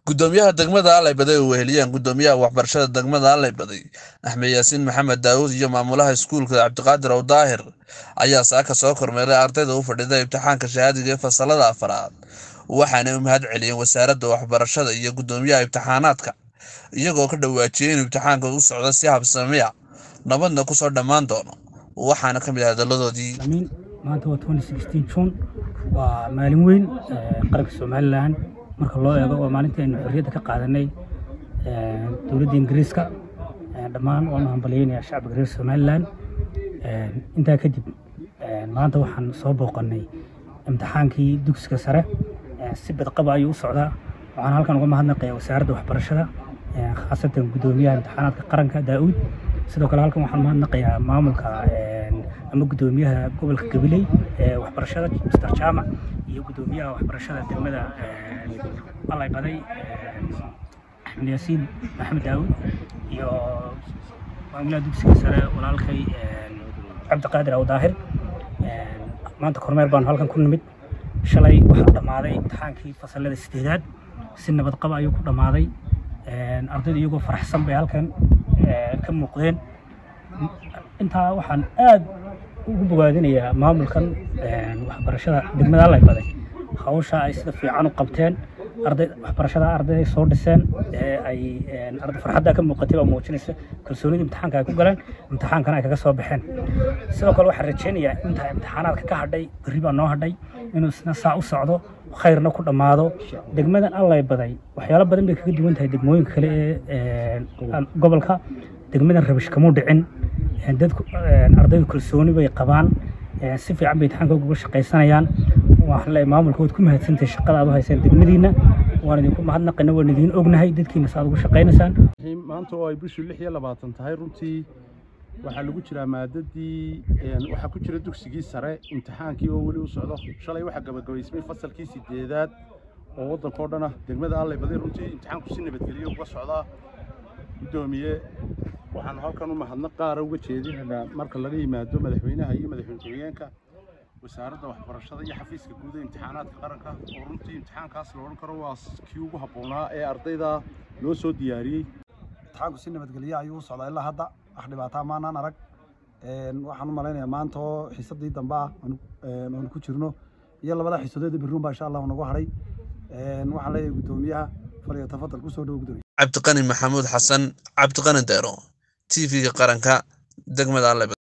gudoomiyaha degmada Alley Baday oo weheliyaan gudoomiyaha waxbarashada degmada Alley Baday Axmed Yaasiin Maxamed Daawud iyo maamulaha iskuulka Cabdiqaadir oo Daahir ayaa saaka soo kormeeray ardayda u fadhida imtixaanka shahaadiga ee fasalada afraad waxaana u mahad celiyeen wasaaradda waxbarashada iyo gudoomiyaha imtixaanaadka iyagoo ka dhawaajiyay in imtixaanka uu socdo si habsami ah nabadna ku soo dhamaan doono waxaana ka mid ah hadaladoodii maanta waa 2016 June waa maalin weyn qaranka Soomaaliland marka loo eego waa maalintii aynu xorriyadda ka qaadanay dawladda Ingiriiska dhammaan waan hambalyeynaa shacabka reer Soomaaliland intaa kadib maanta waxaan soo booqanay imtixaankii dugsiga sare si badqab ah ayuu u socdaa waxaan halkan uga mahadnaqayaa wasaaradda waxbarashada khaasatan gudoomiyaha imtixaanaadka qaranka Daawud sidoo kale halkan waxaan mahadnaqayaa maamulka ama gudoomiyaha gobolka Gabiley waxbarashada Mr. Jaamac iyo gudoomiyaha waxbarashada degmada Alley Baday Axmed Yaasiin Maxamed Daawud iyo maamulaha dugsiga sare walaalkay Cabdiqaadir oo Daahir maanta kormeer baan halkan ku nimid shalay waxa dhamaaday imtixaankii fasalada 8aad si nabad qab ayuu ku dhamaaday ardayda iyagoo faraxsan bay halkan ka muuqdeen inta waxaan aad ugu bogaadinayaa maamulkan waxbarashada degmada Alley Baday hawsha ay sida fiican u qabteen waxbarashada arday soo dhiseen ay arday farxadda ka muuqatay oo muujinaysa kalsoonida imtixaanka ay ku galeen imtixaankana ay kaga soo baxeen sidoo kale waxaan rajaynayaa inta imtixaanaadka ka hadhay bari baa noo hadhay inuu isna saa u socdo khayrna ku dhamaado degmadan Alley Baday waxyaalo badan bay kaga duwan tahay degmooyinka kale ee gobolka degmadan rabish kama dhicin dadku ardaydu kalsooni bay qabaan si fiican bay imtixaanka uga shaqaysanayaan waxaan leeyahay maamulka waad ku mahadsantahay shaqada aad u hayseen degmadiina waan idinku mahadnaqaynaa waan idin ognahay dadkiina saad ugu shaqaynaysaan maanta oo ay bishu 26 tahay runtii waxaa lagu jiraa maadadii waxaa ku jira dugsigii sare imtixaankii oo weli u socdo shalay waxa gabagabaysmay fasalkii 8aad oo waddanka oo dhan ah degmada Alley Baday runtii imtixaanku si nabadgelyo uga socdaa gudoomiye waxaan halkan u mahadnaq qaar uga jeedinaynaa marka laga yimaado madaxweynaha iyo madaxweynaha wasaaradda waxbarashada iyo xafiiska guud ee imtixaanaadka qaranka oo runtii imtixaankaas loo oran karo waa kii ugu habboonaa ee ardayda loo soo diyaariyay imtixaanku si nabadgelyo ayuu u socdaa ilaa hadda wax dhibaato maanaan arag waxaan u maleynayaa maanta oo xiisadii dambe ah aan ku jirno iyo labada xiisadood ee birruun baa insha Allah nagu haray waxaan leeyahay gudoomiyaha fariyo tafadal ku soo dhaw gudoomiyaha Cabdiqani Maxamuud Xasan Cabdiqani Deero TV qaranka degmada Alley Baday